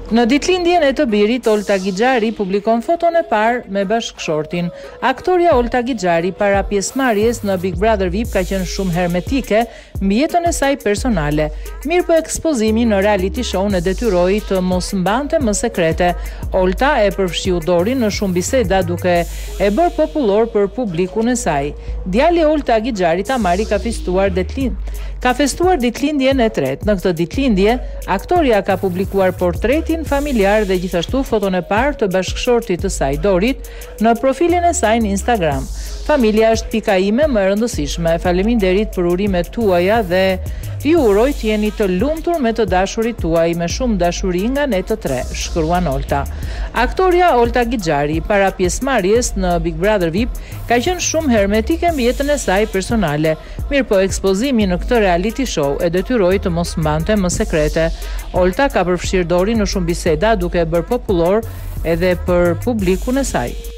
Në ditëlindjen e të birit, Olta Gixhari publikon foton e parë me bashkëshortin. Aktoria Olta Gixhari para pjesëmarrjes në Big Brother VIP ka qenë shumë hermetike mbi jetën e saj personale. Mirë po ekspozimi në reality show e detyroi të mos mbante më sekrete. Olta e përfshiu Dorin në shumë biseda duke e bërë popullor për publikun e saj. Djali Olta Gixhari Tamari ka festuar ditëlindjen e tretë. Në këtë ditëlindje, aktoria ka publikuar portretin familjar dhe gjithashtu foton e parë të bashkëshortit të saj Dorit në profilin e saj në Instagram. Familja është pika ime më e rëndësishme. Faleminderit për urimet tuaja dhe ju uroj të jeni të lumtur me të dashurit tuaj, me shumë dashuri nga ne të tre, shkruan Olta. Aktoria Olta Gixhari para pjesëmarrjes në Big Brother VIP ka qenë shumë hermetike mbi jetën e saj personale. Mirë po ekspozimi në këtë reality show e detyroi të mos mbante më sekrete. Olta ka përfshirë Dorin në shumë biseda duke e bërë popullor edhe për publikun e saj.